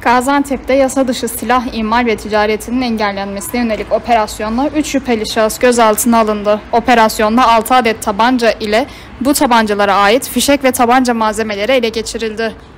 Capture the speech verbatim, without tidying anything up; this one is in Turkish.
Gaziantep'te yasa dışı silah imal ve ticaretinin engellenmesine yönelik operasyonla üç şüpheli şahıs gözaltına alındı. Operasyonda altı adet tabanca ile bu tabancalara ait fişek ve tabanca malzemeleri ele geçirildi.